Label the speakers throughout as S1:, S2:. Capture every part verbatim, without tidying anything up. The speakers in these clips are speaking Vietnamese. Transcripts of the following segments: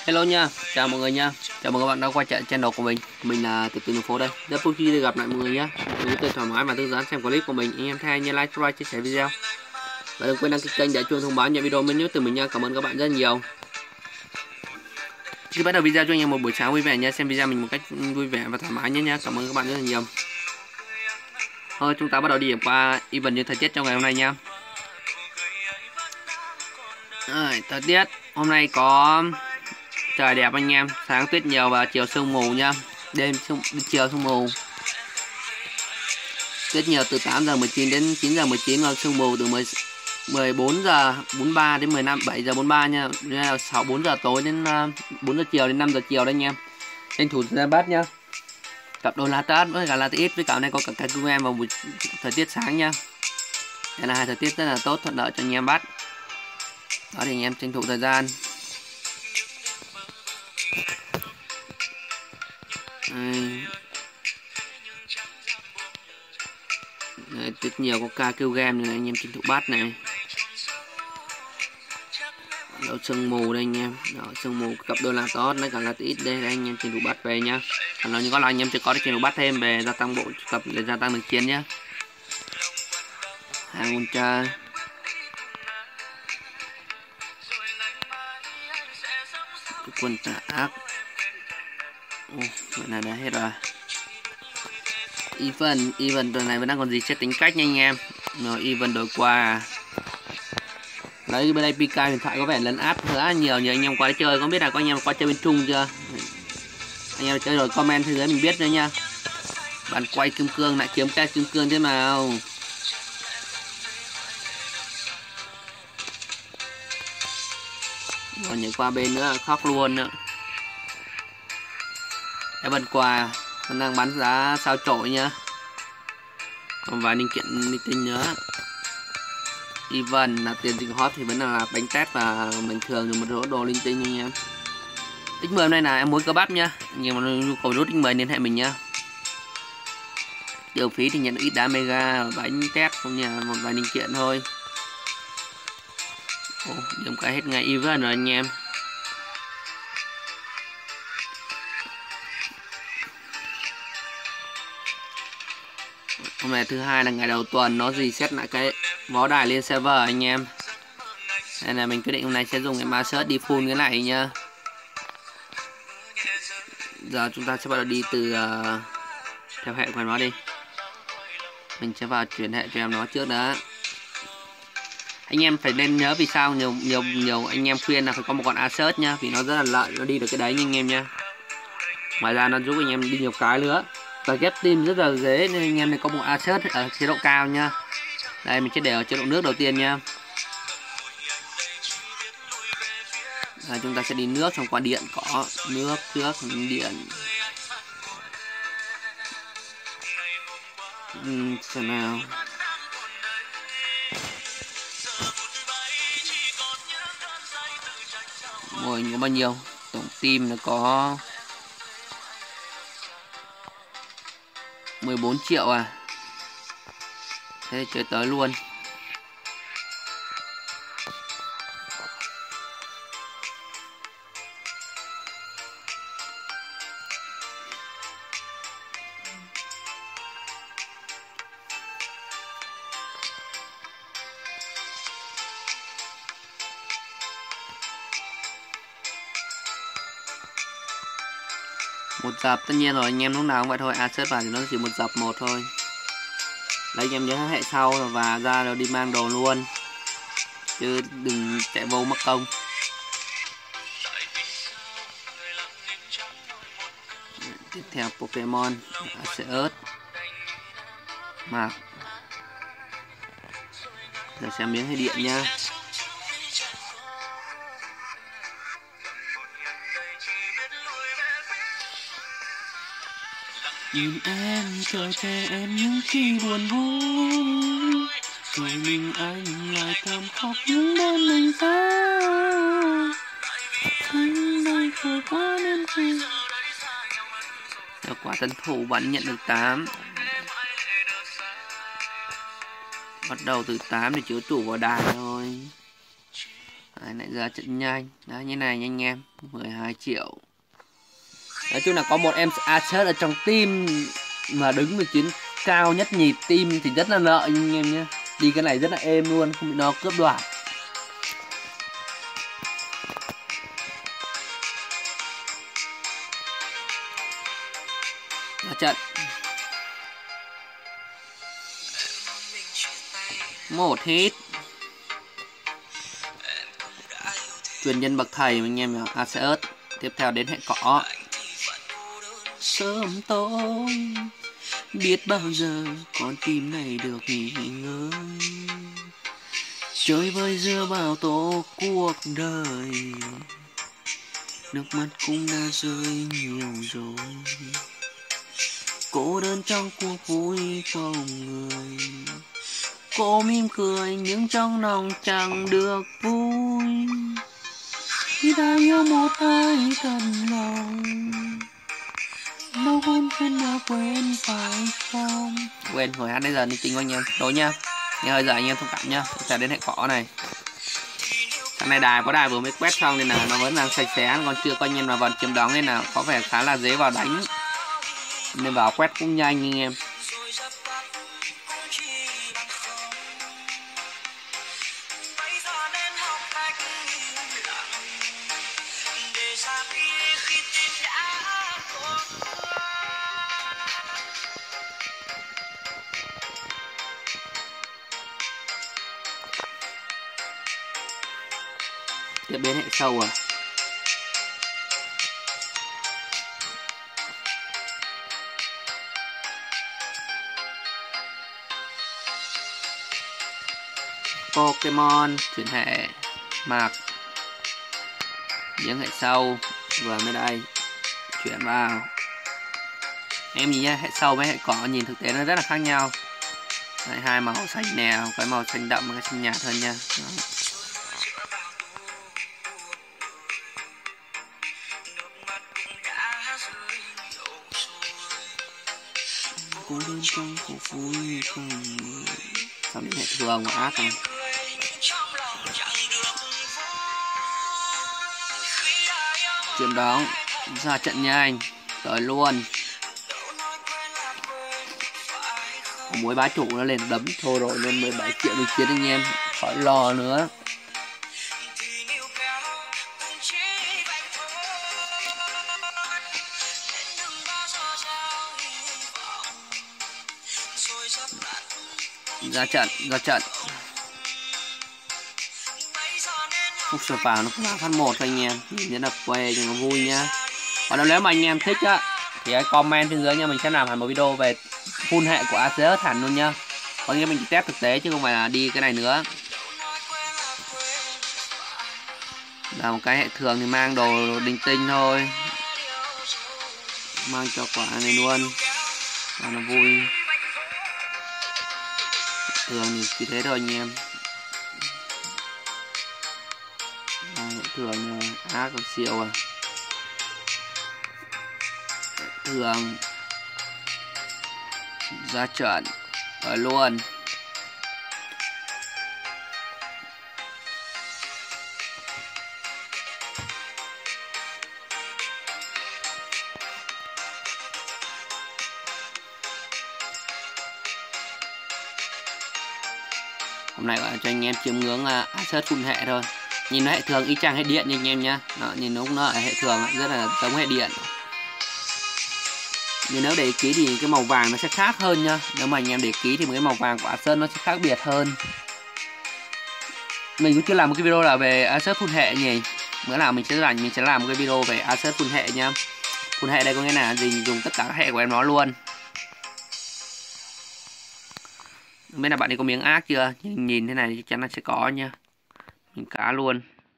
S1: Hello nha, chào mọi người nha. Chào mừng các bạn đã quay trở lại channel của mình. Mình là Từ Từ Đường Phố đây. Rất vui khi được gặp lại mọi người nhé. Đừng có tự thoải mái và thư giãn xem clip của mình. Anh em thay nhớ like, subscribe, chia sẻ video. Và đừng quên đăng ký kênh để chuông thông báo nhận video mới nhất từ mình nha. Cảm ơn các bạn rất nhiều. Khi bắt đầu video cho anh em một buổi sáng vui vẻ nha. Xem video mình một cách vui vẻ và thoải mái nhé nha. Cảm ơn các bạn rất là nhiều. Thôi chúng ta bắt đầu đi điểm qua event như thời tiết trong ngày hôm nay nha. Rồi, thời tiết hôm nay có trời đẹp anh em, sáng tuyết nhiều và chiều sương mù nha. Đêm sương, chiều sương mù. Tuyết nhiều từ tám giờ mười chín đến chín giờ mười chín, còn sương mù từ mười bốn giờ bốn mươi ba đến mười lăm bảy giờ bốn mươi ba nha. sáu bốn giờ tối đến bốn giờ chiều đến năm giờ chiều đây anh em. Tranh thủ ra bắt nhá. Cặp đôi Latas với cả Latas với cả này có cả cái cung em vào buổi thời tiết sáng nha. Đây là hai thời tiết rất là tốt, thuận lợi cho anh em bắt. Đó thì anh em tranh thủ thời gian. Đây. Đây, tuyết nhiều có ca kêu game này, anh em tranh thủ bắt này. Đó, sương mù đây anh em. Đó, sương mù cặp đôi là tốt với cả là ít đây, đây anh em tranh thủ bắt về nhá. Còn nếu có là anh em sẽ có tranh thủ bắt thêm về gia tăng bộ tập để gia tăng lực chiến nhá. Hàng con trai. Quân tà ác. Ồ, vậy là đã hết rồi. Even, even tuần này vẫn đang còn gì sẽ tính cách nha anh em. Rồi even đổi qua. Đấy bên đây Pika điện thoại có vẻ lấn áp khá nhiều nhiều anh em qua chơi, không biết là có anh em qua chơi bên Trung chưa. Anh em chơi rồi comment phía dưới mình biết nữa nha. Bạn quay kim cương lại kiếm cái kim cương thế nào. Còn nhảy qua bên nữa khóc luôn nữa. Cái bật quà còn đang bán giá sao trội nhá. Còn vài linh kiện linh tinh nữa. Even là tiền dịch hot thì vẫn là bánh tét và bình thường rồi một số đồ linh tinh anh em. ích mười hôm nay là em muốn cơ bắp nhá. Nhưng mà nhu cầu rút ích mười liên hệ mình nhá. Điều phí thì nhận được ít đá mega, bánh tét cũng như một vài linh kiện thôi. Ồ, điểm cái hết ngày even rồi anh em. Hôm nay thứ hai là ngày đầu tuần, nó reset lại cái võ đài lên server anh em. Nên là mình quyết định hôm nay sẽ dùng cái master đi full cái này nhá. Giờ chúng ta sẽ bắt đầu đi từ uh, theo hệ của nó đi. Mình sẽ vào chuyển hệ cho em nó trước đó. Anh em phải nên nhớ vì sao nhiều nhiều nhiều anh em khuyên là phải có một con Asus nhá, vì nó rất là lợi, nó đi được cái đấy nha anh em nha. Ngoài ra nó giúp anh em đi nhiều cái nữa. Và ghép team rất là dễ nên anh em này có một Asus ở chế độ cao nha. Đây mình sẽ để ở chế độ nước đầu tiên nha. Đây, chúng ta sẽ đi nước xong qua điện, có nước trước điện. Uhm, xem nào. Rồi có bao nhiêu? Tổng team nó có mười bốn triệu à. Thế chơi tới luôn. Một dập tất nhiên rồi anh em lúc nào cũng vậy thôi, Asus vào thì nó chỉ một dập một thôi. Đấy anh em nhớ hệ sau và ra rồi đi mang đồ luôn. Chứ đừng chạy vô mất công. Tiếp theo Pokemon Arceus Mạc. Giờ xem miếng hay điện nha. Nhìn em chờ che em những khi buồn vui, rồi mình anh lại thầm khóc những đêm mình xa. Anh đây khổ quá nên khi quả tân thủ vẫn nhận được tám. Bắt đầu từ tám thì chứa tủ vào đài thôi. Đấy, Đấy, nãy giờ trận nhanh. Đấy, như này nha anh em. mười hai triệu. Nói chung là có một em Acer ở trong team mà đứng được chiến cao nhất nhịp team thì rất là lợi anh em nhé. Đi cái này rất là êm luôn, không bị nó cướp đoạt. Ra trận. Một hit. Truyền nhân bậc thầy anh em nhỉ, Acer. Tiếp theo đến hệ cỏ. Sớm tối biết bao giờ con tim này được nghỉ ngơi, chơi vơi giữa bao tố cuộc đời, nước mắt cũng đã rơi nhiều rồi, cô đơn trong cuộc vui không người, cô mỉm cười nhưng trong lòng chẳng được vui, khi ta yêu một ai thật lòng đâu quên quên đã quên phải không. Quên hồi hát đến giờ linh tinh của anh em đối nha, nghe hơi giờ anh em thông cảm nhá. Trả đến hệ cỏ này, thằng này đài có đài vừa mới quét xong nên là nó vẫn đang sạch sẽ, còn chưa có anh em nào vào chiếm đóng nên là có vẻ khá là dễ vào đánh, nên vào quét cũng nhanh anh em. Tiếp đến hệ sâu à. Pokemon chuyển hệ mạc, những hệ sâu vừa mới đây chuyển vào. Em nhìn nhá, hệ sâu với hệ cỏ nhìn thực tế nó rất là khác nhau. Đấy, hai màu xanh nè, cái màu xanh đậm và cái xanh nhạt hơn nha. Đó. Cô đơn trong cuộc vui không người. Sau đến hệ thường và ác này. Chuyển đóng ra trận nhanh tới luôn. Mỗi bá chủ nó lên đấm thôi rồi nên mười bảy triệu được chiến anh em, khỏi lo nữa. Ra trận, ra trận. Phúc sờ vào nó cũng là phát một thôi anh em, nhìn rất là quê nhưng mà vui nhá. Còn nếu mà anh em thích á thì hãy comment bên dưới nha, mình sẽ làm hẳn một video về full hệ của Acer hẳn luôn nhá. Có nghĩa mình chỉ test thực tế chứ không phải là đi cái này nữa. Là một cái hệ thường thì mang đồ đinh tinh thôi, mang cho quả này luôn và nó vui. Thường thì chỉ thế thôi anh em. À, hệ thường ác còn siêu à. Hệ thường ra trận rồi luôn. Hôm nay gọi là cho anh em chiêm ngưỡng uh, Acer full hệ thôi. Nhìn nó hệ thường y chang hệ điện như anh em nhá. Đó, nhìn nó cũng nó ở hệ thường rất là giống hệ điện. Nhưng nếu để ý ký thì cái màu vàng nó sẽ khác hơn nha. Nếu mà anh em để ý ký thì cái màu vàng của Acer nó sẽ khác biệt hơn. Mình cũng chưa làm một cái video là về Acer full hệ nhỉ. Bữa nào mình sẽ làm mình sẽ làm một cái video về Acer full hệ nha. Full hệ đây có nghĩa là gì, dùng tất cả các hệ của em nó luôn. Không biết là bạn ấy có miếng ác chưa? Nhìn, nhìn thế này thì chắc chắn là sẽ có nha. Mình cá luôn.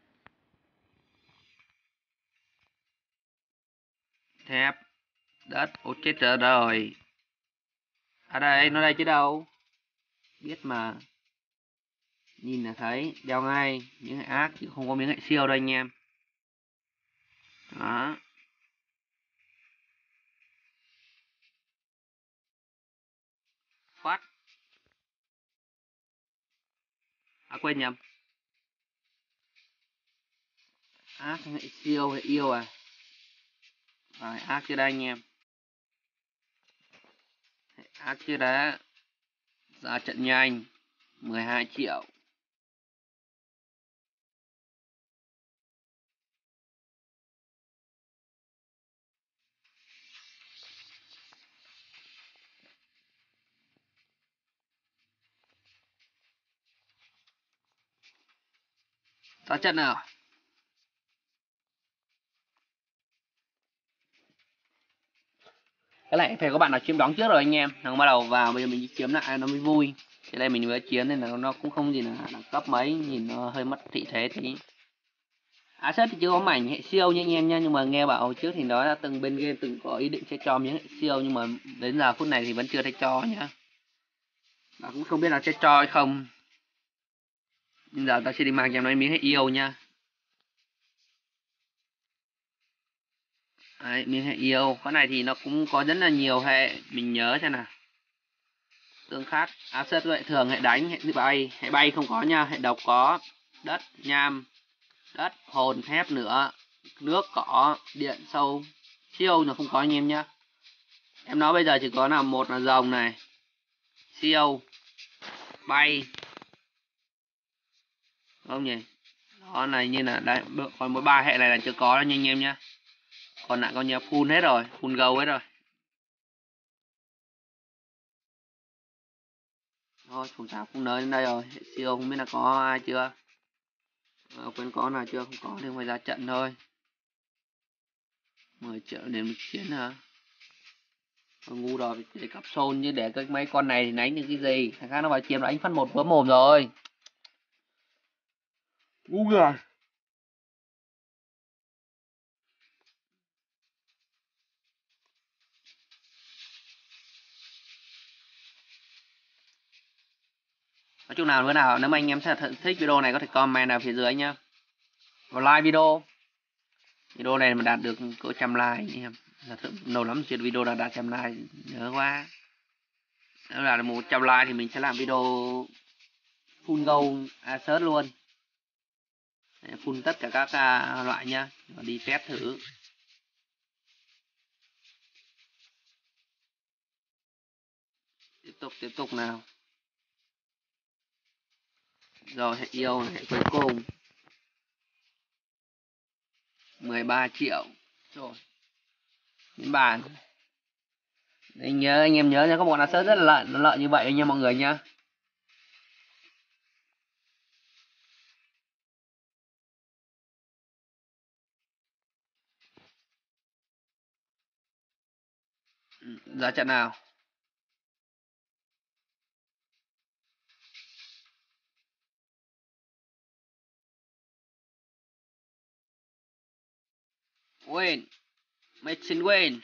S1: Thép. Đất. Ôi chết rồi. À đây, nó đây chứ đâu. Biết mà. Nhìn là thấy. Đeo ngay. Những hệ ác chứ không có miếng hệ siêu đâu anh em. Đó. Phát. À quên nhầm. Ác hệ siêu hệ yêu à. Rồi ác chưa đây anh em. Hệ ác chưa đã. Ra trận nhanh mười hai triệu. Ra trận nào. Cái này phải có bạn nào chiếm đóng trước rồi anh em. Nó bắt đầu vào bây giờ mình chiếm lại nó mới vui. Cái đây mình mới chiến nên là nó cũng không gì là đẳng cấp mấy, nhìn nó hơi mất thị thế tí. Asset thì chưa có mảnh hệ siêu nha anh em nha, nhưng mà nghe bảo trước thì nói là từng bên game từng có ý định sẽ cho miếng hệ siêu, nhưng mà đến giờ phút này thì vẫn chưa thấy cho nhá. Và cũng không biết là sẽ cho hay không. Bây giờ ta sẽ đi mang cho nó miếng hệ yêu nha. Đấy, miếng hệ yêu. Cái này thì nó cũng có rất là nhiều hệ, mình nhớ xem nào. Tương khắc, asset vậy thường hệ đánh, hệ bay, hệ bay không có nha, hệ độc có, đất, nham, đất, hồn, thép nữa, nước, cỏ, điện, sâu, siêu là không có anh em nhá. Em nói bây giờ chỉ có là một là rồng này, siêu, bay, không nhỉ? Đó này như là đấy, còn mỗi ba hệ này là chưa có nha anh em nhá. Còn lại coi như full hết rồi, full go hết rồi. Thôi chúng ta cũng nới đến đây rồi, hệ siêu không biết là có ai chưa. À, quên có nào chưa, không có thì phải ra trận thôi. mười triệu đến một chiến hả? Ngu rồi, để cặp xôn chứ để cái mấy con này thì đánh được cái gì. Thằng khác nó vào chiếm là anh phát một vỡ mồm rồi. Ngu rồi. Nói chung nào bữa nào nếu mà anh em thích video này có thể comment ở phía dưới nhá. Và like video. Video này mà đạt được cỡ trăm like anh em. Là lâu lắm chuyện video đã đạt trăm like, nhớ quá. Nếu là một trăm like thì mình sẽ làm video full go asset luôn. Full tất cả các loại nhá. Và đi test thử. Tiếp tục tiếp tục nào. Rồi hệ yêu hệ cuối cùng mười ba triệu rồi. Những bàn anh nhớ anh em nhớ nhá, có một asset rất là lợi lợi như vậy nha mọi người nhá. Ra trận nào. Win. Machine win.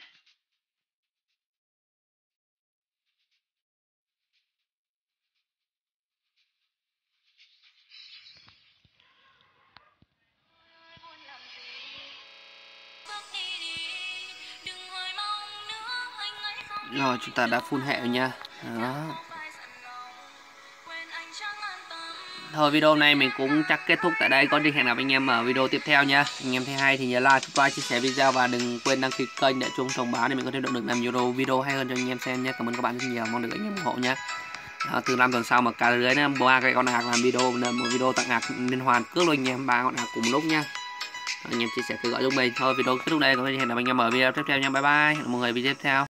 S1: Rồi chúng ta đã full hệ rồi nha. Đó. Thôi video này mình cũng chắc kết thúc tại đây. Có đi hẹn gặp anh em ở video tiếp theo nha. Anh em thấy hay thì nhớ like, subscribe, chia sẻ video và đừng quên đăng ký kênh để chuông thông báo để mình có thêm động lực làm video video hay hơn cho anh em xem nhé. Cảm ơn các bạn rất nhiều, mong được anh em ủng hộ nhé. Đó, từ năm tuần sau mà cả lưới nữa ba cái con hạc làm video, một video tặng hạc liên hoàn cước luôn anh em, ba con hạc cùng lúc nha. Anh em chia sẻ kêu gọi giúp mình. Thôi video kết thúc đây, có thể hẹn gặp anh em ở video tiếp theo nha. Bye bye. Hẹn gặp mọi người video tiếp theo.